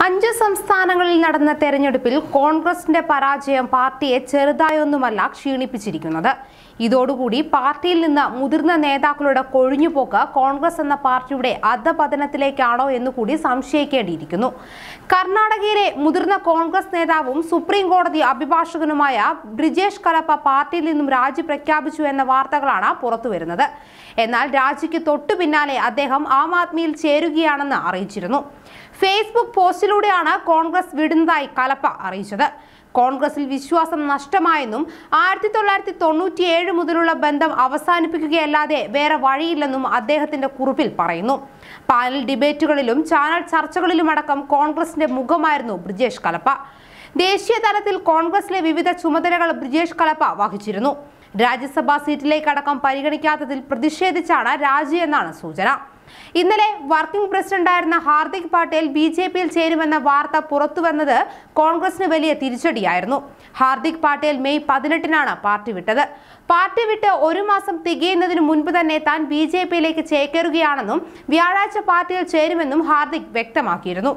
5 സംസ്ഥാനങ്ങളിൽ നടന്ന തെരഞ്ഞെടുപ്പിൽ കോൺഗ്രസിന്റെ പരാജയം പാർട്ടിയെ ചെറുതായൊന്നുമല്ല ക്ഷീണിപ്പിച്ചിരിക്കുന്നത്. ഇതോടുകൂടി പാർട്ടിയിൽ നിന്ന് മുതിർന്ന നേതാക്കളുടെ കൊഴിഞ്ഞുപോക്ക് കോൺഗ്രസ് എന്ന പാർട്ടിയുടെ അധപതനത്തിലേക്കാണോ എന്നുകൂടി സംശയിക്കേണ്ടിയിരിക്കുന്നു. കർണാടകയിലെ മുതിർന്ന കോൺഗ്രസ് നേതാവും സുപ്രീം കോടതി അഭിഭാഷകനുമായ ബ്രിജേഷ് കലപ്പ പാർട്ടിയിൽ നിന്നും രാജി പ്രഖ്യാപിച്ചു എന്ന വാർത്തകളാണ് പുറത്തുവരുന്നത്. എന്നാൽ രാജിക്ക് തൊട്ടു പിന്നാലെ അദ്ദേഹം ആം ആദ്മിയിൽ ചേരുകയാണെന്ന് അറിയിച്ചിരുന്നു. ഫേസ്ബുക്ക് പോസ്റ്റിലൂടെയാണ് കോൺഗ്രസ് വിടുന്നതായി കലപ്പ അറിയിച്ചത്. കോൺഗ്രസിൽ വിശ്വാസം നഷ്ടമായെന്നും 1997 മുതലുള്ള ബന്ധം അവസാനിപ്പിക്കുകയല്ലാതെ വേറെ വഴിയില്ലെന്നും അദ്ദേഹത്തിന്റെ കുറിപ്പിൽ പറയുന്നു. പാനൽ ഡിബേറ്റുകളിലും ചാനൽ ചർച്ചകളിലുമടക്കം കോൺഗ്രസിന്റെ മുഖമായിരുന്നു ബ്രിജേഷ് കലപ്പ. ദേശീയ തലത്തിൽ കോൺഗ്രസിലെ വിവിധ ചുമതലകൾ ബ്രിജേഷ് കലപ്പ വഹിച്ചിരുന്നു. രാജ്യസഭാ സീറ്റിലേക്കടക്കം പരിഗണിക്കാത്തതിൽ പ്രതിഷേധിച്ചാണ് രാജി എന്നാണ് സൂചന. ഇന്നലെ വർക്കിംഗ് പ്രസിഡന്റായിരുന്ന ഹാർദിക് പട്ടേൽ BJPയിൽ ചേരുമെന്ന വാർത്ത പുറത്തുവന്നത് കോൺഗ്രസിന് വലിയ തിരിച്ചടിയായിരുന്നു. ഹാർദിക് പട്ടേൽ മെയ് 18-നാണ് പാർട്ടി വിട്ടത്. പാർട്ടി വിട്ട് 1 മാസം തികയുന്നതിന് മുൻപ് തന്നെ താൻ BJPയിലേക്ക് ചേക്കേറുകയാണെന്നും വ്യാഴാഴ്ച പാർട്ടിയിൽ ചേരുമെന്നും ഹാർദിക് വ്യക്തമാക്കിയിരുന്നു.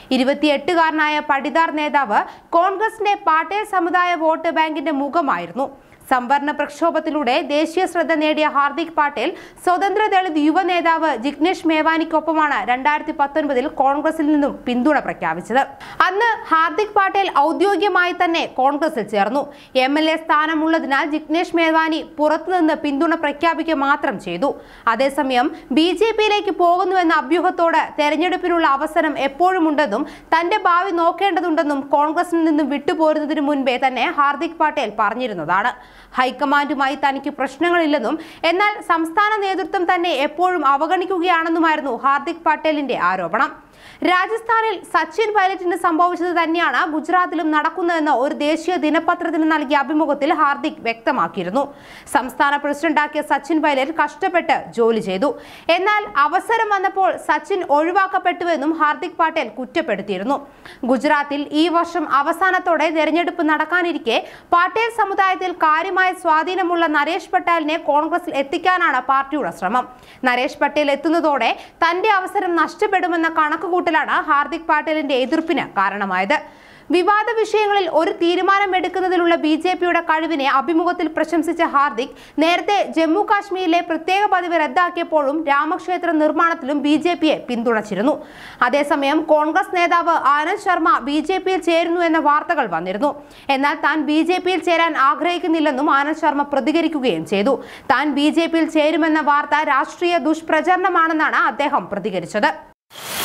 28-കാരനായ പടിദാർ നേതാവ് കോൺഗ്രസിന്റെ പാട്ടേൽ സമുദായ വോട്ട് ബാങ്കിന്റെ മുഖമായിരുന്നു. സംവരണ പ്രക്ഷോഭത്തിലൂടെ ദേശീയ ശ്രദ്ധ നേടിയ ഹാർദിക് പട്ടേൽ സ്വതന്ത്ര ദളിത് യുവ നേതാവ് ജിഗ്നേഷ് മേവാനിക്കൊപ്പമാണ് 2019-ൽ കോൺഗ്രസിൽ നിന്നും പിന്തുണ പ്രഖ്യാപിച്ചത്. അന്ന് ഹാർദിക് പട്ടേൽ ഔദ്യോഗികമായി തന്നെ കോൺഗ്രസിൽ ചേർന്നു. MLA സ്ഥാനമുള്ളതിനാൽ ജിഗ്നേഷ് മേവാനി പുറത്തുനിന്ന് പിന്തുണ പ്രഖ്യാപിക്കുക മാത്രം ചെയ്തു. അതേസമയം BJPയിലേക്ക് പോകുന്നുവെന്ന അഭ്യൂഹത്തോട് തെരഞ്ഞെടുപ്പിനുള്ള അവസരം എപ്പോഴുമുണ്ടെന്നും തന്റെ ഭാവി നോക്കേണ്ടതുണ്ടെന്നും കോൺഗ്രസിൽ നിന്നും വിട്ടുപോരുന്നതിന് മുൻപേ തന്നെ ഹാർദിക് പട്ടേൽ പറഞ്ഞിരുന്നതാണ്. ഹൈക്കമാൻഡുമായി തനിക്ക് പ്രശ്നങ്ങളില്ലെന്നും എന്നാൽ സംസ്ഥാന നേതൃത്വം തന്നെ എപ്പോഴും അവഗണിക്കുകയാണെന്നുമായിരുന്നു ഹാർദിക് പട്ടേലിന്റെ ആരോപണം. രാജസ്ഥാനിൽ സച്ചിൻ പൈലറ്റിന് സംഭവിച്ചത് തന്നെയാണ് ഗുജറാത്തിലും നടക്കുന്നതെന്ന് ഒരു ദേശീയ ദിനപത്രത്തിന് നൽകിയ അഭിമുഖത്തിൽ ഹാർദിക് വ്യക്തമാക്കിയിരുന്നു. സംസ്ഥാന പ്രസിഡന്റാക്കിയ സച്ചിൻ പൈലറ്റ് കഷ്ടപ്പെട്ട് ജോലി ചെയ്തു. എന്നാൽ അവസരം വന്നപ്പോൾ സച്ചിൻ ഒഴിവാക്കപ്പെട്ടുവെന്നും ഹാർദിക് പട്ടേൽ കുറ്റപ്പെടുത്തിയിരുന്നു. ഗുജറാത്തിൽ ഈ വർഷം അവസാനത്തോടെ തെരഞ്ഞെടുപ്പ് നടക്കാനിരിക്കെ പട്ടേൽ സമുദായത്തിൽ കാര്യമായ സ്വാധീനമുള്ള നരേഷ് പട്ടേലിനെ കോൺഗ്രസിൽ എത്തിക്കാനാണ് പാർട്ടിയുടെ ശ്രമം. നരേഷ് പട്ടേൽ എത്തുന്നതോടെ തന്റെ അവസരം നഷ്ടപ്പെടുമെന്ന കണക്കുകൂട്ടലാണ് ഹാർദിക് പട്ടേലിന്റെ എതിർപ്പിന് കാരണമായത്. വിവാദ വിഷയങ്ങളിൽ ഒരു തീരുമാനമെടുക്കുന്നതിലുള്ള BJPയുടെ കഴിവിനെ അഭിമുഖത്തിൽ പ്രശംസിച്ച ഹാർദിക് നേരത്തെ ജമ്മു കാശ്മീരിലെ പ്രത്യേക പദവി റദ്ദാക്കിയപ്പോഴും രാമക്ഷേത്ര നിർമ്മാണത്തിലും BJPയെ പിന്തുണച്ചിരുന്നു. അതേസമയം കോൺഗ്രസ് നേതാവ് ആനന്ദ് ശർമ്മ BJPയിൽ ചേരുന്നു എന്ന വാർത്തകൾ വന്നിരുന്നു. എന്നാൽ താൻ BJPയിൽ ചേരാൻ ആഗ്രഹിക്കുന്നില്ലെന്നും ആനന്ദ് ശർമ്മ പ്രതികരിക്കുകയും ചെയ്തു. താൻ BJPയിൽ ചേരുമെന്ന വാർത്ത രാഷ്ട്രീയ ദുഷ്പ്രചരണമാണെന്നാണ് അദ്ദേഹം പ്രതികരിച്ചത്.